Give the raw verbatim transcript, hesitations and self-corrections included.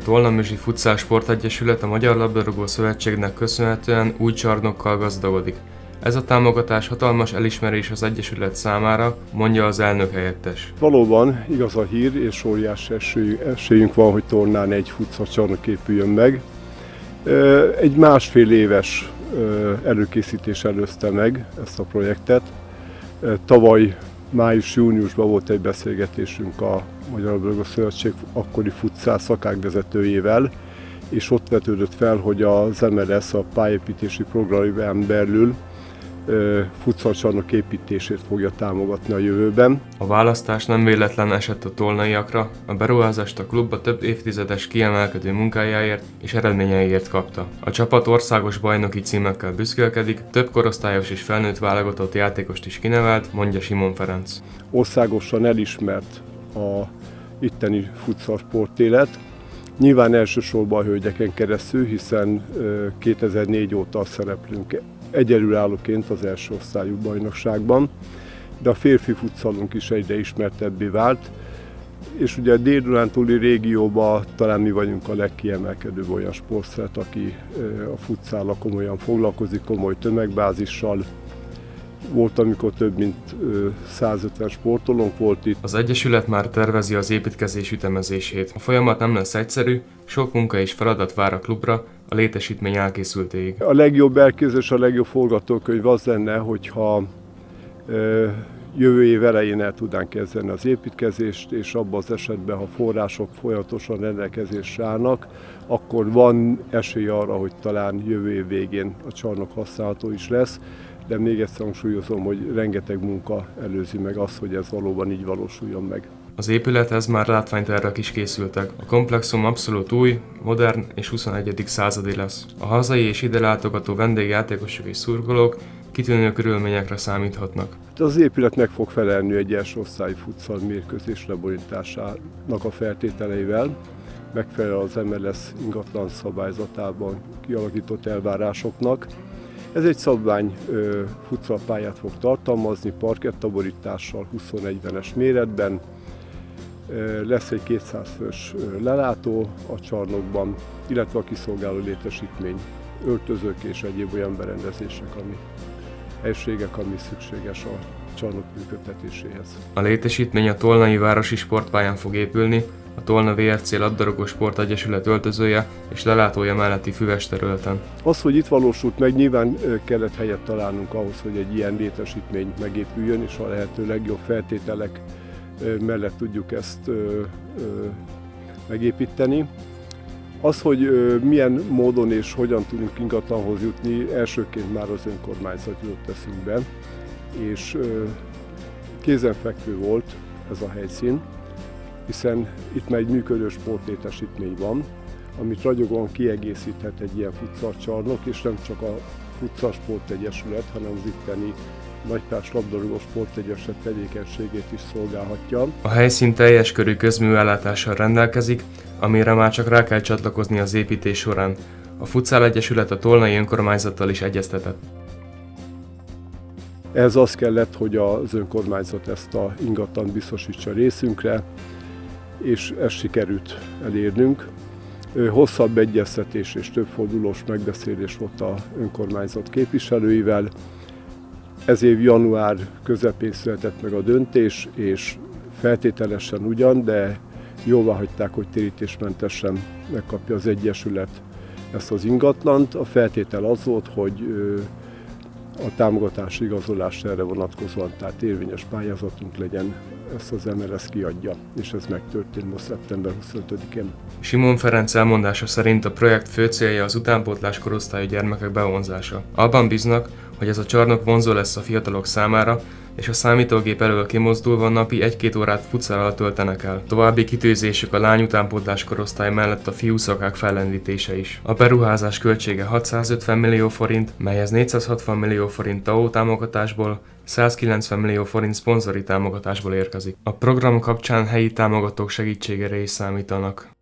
Tolnamüzsi Futsal Sportegyesület a Magyar Labdarúgó Szövetségnek köszönhetően új csarnokkal gazdagodik. Ez a támogatás hatalmas elismerés az egyesület számára, mondja az elnök helyettes. Valóban igaz a hír, és óriási esélyünk van, hogy Tolnán egy futsal csarnok épüljön meg. Egy másfél éves előkészítés előzte meg ezt a projektet. Tavaly május-júniusban volt egy beszélgetésünk a Magyar Labdarúgó Szövetség akkori futsal szakágvezetőjével, és ott vetődött fel, hogy az em el es a pályépítési programján belül futszalcsarnok építését fogja támogatni a jövőben. A választás nem véletlen esett a tolnaiakra, a beruházást a klub a több évtizedes kiemelkedő munkájáért és eredményeiért kapta. A csapat országos bajnoki címekkel büszkélkedik, több korosztályos és felnőtt válogatott játékost is kinevelt, mondja Simon Ferenc. Országosan elismert a itteni futsal sportélet. Nyilván elsősorban a hölgyeken keresztül, hiszen kétezer-négy óta szereplünk egyedülállóként az első osztályú bajnokságban, de a férfi futszalunk is egyre ismertebbé vált, és ugye a Dél-Dunántúli régióban talán mi vagyunk a legkiemelkedőbb olyan sportszert, aki a futszállal komolyan foglalkozik, komoly tömegbázissal. Volt, amikor több mint százötven sportolónk volt itt. Az egyesület már tervezi az építkezés ütemezését. A folyamat nem lesz egyszerű, sok munka és feladat vár a klubra a létesítmény elkészültéig. A legjobb elképzelés, a legjobb forgatókönyv az lenne, hogyha ö, jövő év elején el tudnánk kezdeni az építkezést, és abban az esetben, ha források folyamatosan rendelkezésre állnak, akkor van esély arra, hogy talán jövő év végén a csarnok használható is lesz. De még egyszer hangsúlyozom, hogy rengeteg munka előzi meg azt, hogy ez valóban így valósuljon meg. Az épülethez már látványtervek is készültek. A komplexum abszolút új, modern és huszonegyedik századi lesz. A hazai és ide látogató vendégjátékosok és szurkolók kitűnő körülményekre számíthatnak. Az épület meg fog felelni egy első osztályi futsal mérkőzés lebonyolításának a feltételeivel, megfelel az em el es ingatlan szabályzatában kialakított elvárásoknak. Ez egy szabvány futszalpályát fog tartalmazni, parkettaborítással huszonegyvenes méretben. Lesz egy kétszáz fős lelátó a csarnokban, illetve a kiszolgáló létesítmény, öltözők és egyéb olyan berendezések, ami helységek, ami szükséges a csarnok működtetéséhez. A létesítmény a Tolnai Városi Sportpályán fog épülni, a Tolna vé er cé Labdarúgó Sportegyesület öltözője és lelátója melletti füves területen. Az, hogy itt valósult meg, nyilván kellett helyet találnunk ahhoz, hogy egy ilyen létesítmény megépüljön, és a lehető legjobb feltételek mellett tudjuk ezt megépíteni. Az, hogy milyen módon és hogyan tudunk ingatlanhoz jutni, elsőként már az önkormányzat jutott eszünkbe, és kézenfekvő volt ez a helyszín, hiszen itt már egy működő sportlétesítmény van, amit ragyogóan kiegészíthet egy ilyen futszalcsarnok, és nem csak a Futsal Sportegyesület, hanem az itteni Nagypárs Labdarúgó Sportegyesület tevékenységét is szolgálhatja. A helyszín teljes körű közműellátással rendelkezik, amire már csak rá kell csatlakozni az építés során. A Futsal Egyesület a Tolnai önkormányzattal is egyeztetett. Ez az kellett, hogy az önkormányzat ezt a ingatlant biztosítsa részünkre, és ezt sikerült elérnünk. Hosszabb egyeztetés és többfordulós megbeszélés volt az önkormányzat képviselőivel. Ez év január közepén született meg a döntés, és feltételesen ugyan, de jóvá hagyták, hogy térítésmentesen megkapja az egyesület ezt az ingatlant. A feltétel az volt, hogy a támogatási igazolás erre vonatkozóan, tehát érvényes pályázatunk legyen, ezt az em el es kiadja, és ez megtörtént most szeptember huszonötödikén. Simon Ferenc elmondása szerint a projekt fő célja az utánpótlás korosztályú gyermekek bevonzása. Abban bíznak, hogy ez a csarnok vonzó lesz a fiatalok számára, és a számítógép elől kimozdulva napi egy-két órát futszallal töltenek el. További kitűzésük a lány utánpótlás korosztály mellett a fiúszakák fellendítése is. A beruházás költsége hatszázötven millió forint, melyhez négyszázhatvan millió forint té á o támogatásból, százkilencven millió forint szponzori támogatásból érkezik. A program kapcsán helyi támogatók segítségére is számítanak.